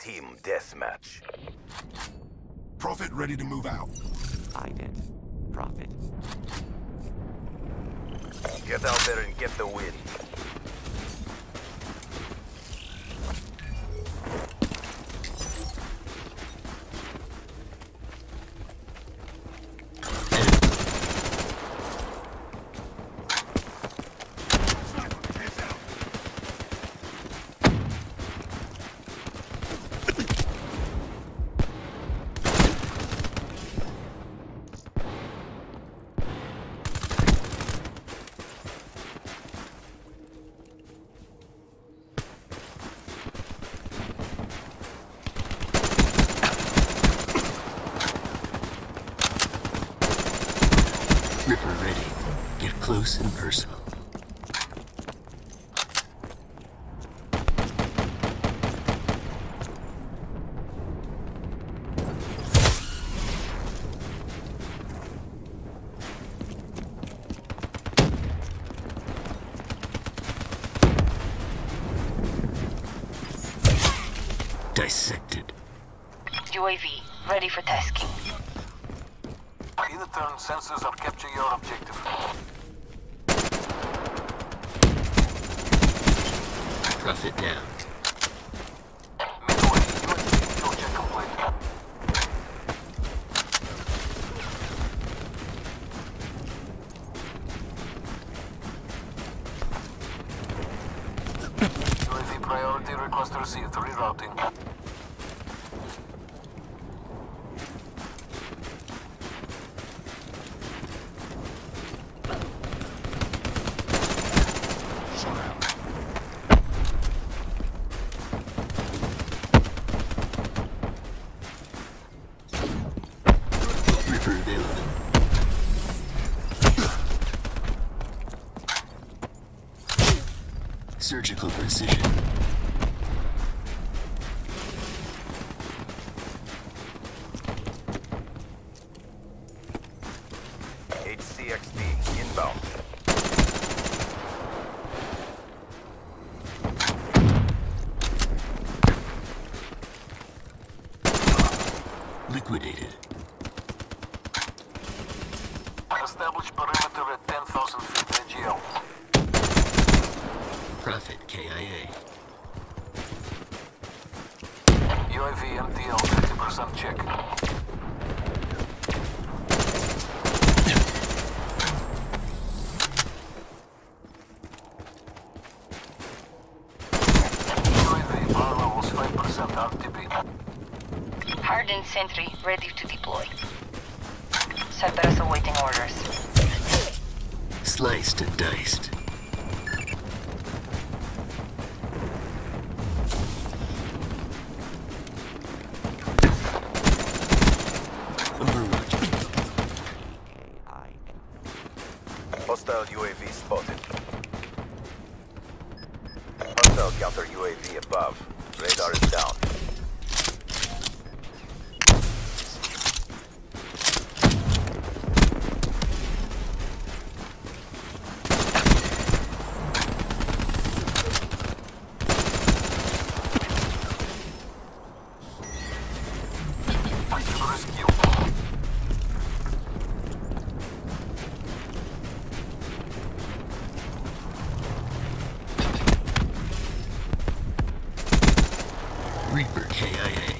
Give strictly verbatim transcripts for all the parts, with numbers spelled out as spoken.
Team deathmatch. Prophet ready to move out. Hide it. Prophet. Get out there and get the win. Ripper ready. Get close and personal. Dissected. U A V, ready for tasking. In the turn, sensors are capturing your objective. Prophet down. Midway, U A V fuel check complete. U A V priority request received. Rerouting. Ripper available. Surgical precision. H C X D inbound. Liquidated. Establish perimeter at ten thousand feet. A G L. Prophet K I A. U A V M T L fifty percent check. U A V power levels five percent R T B. Hardened sentry, ready to deploy. Cerberus awaiting orders. Sliced and diced. Overwatch. Hostile U A V spotted. Hostile counter U A V above. Radar is down. Rescue. Reaper K I A.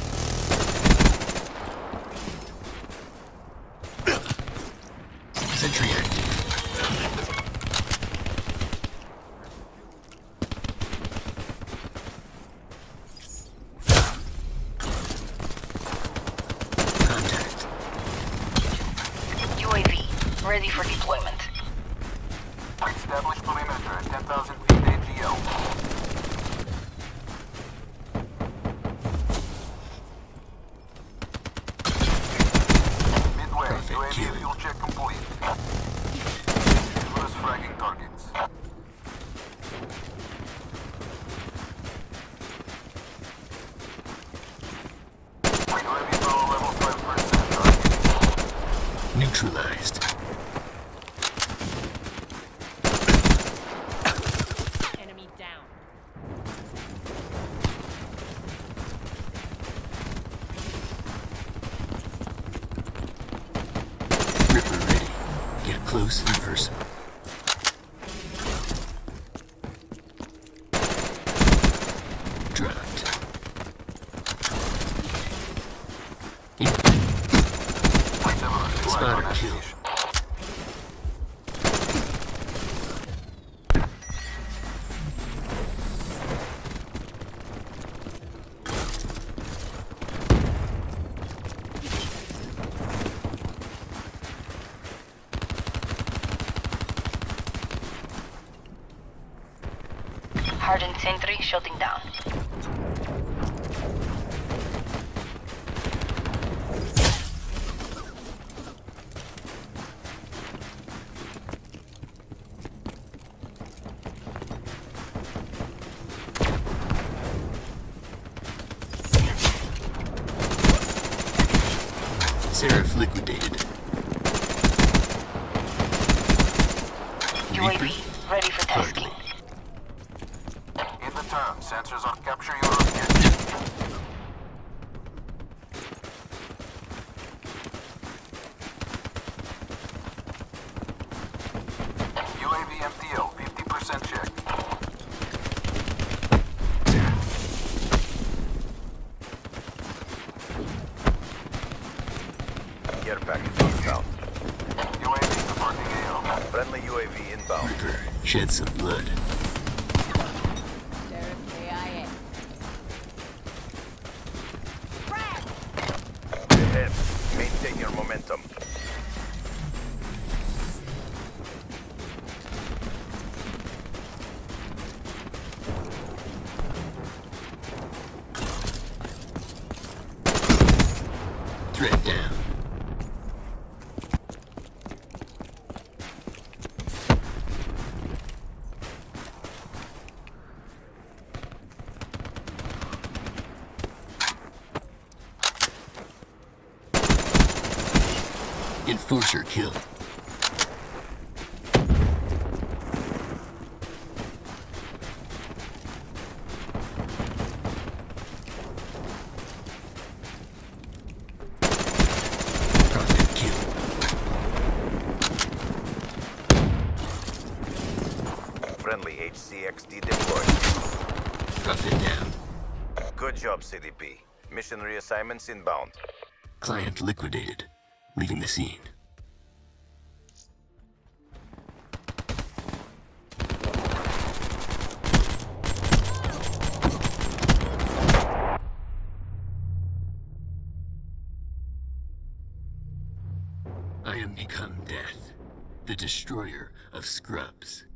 Sentry active. Contact. U A V, ready for deployment. Establish perimeter at ten thousand feet. A G L. Midway, Perfect U A V kill. fuel check complete. First fragging targets. U A V power level five percent. Neutralized. Enemy down. close in person. Dropped. Spotter kill. Hardened sentry shutting down. Seraph liquidated. U A V ready for testing. Hardly. In the turn, sensors on capture your objective. U A V M T L, fifty percent check. Care package inbound. U A V supporting A O. Friendly U A V inbound. Reaper shed some blood. Ahead. Maintain your momentum. Threat down. Enforcer kill. Prophet kill. Friendly H C X D deployed. Prophet down. Good job, C D P. Mission reassignments inbound. Client liquidated. Leaving the scene. I am become death, the destroyer of scrubs.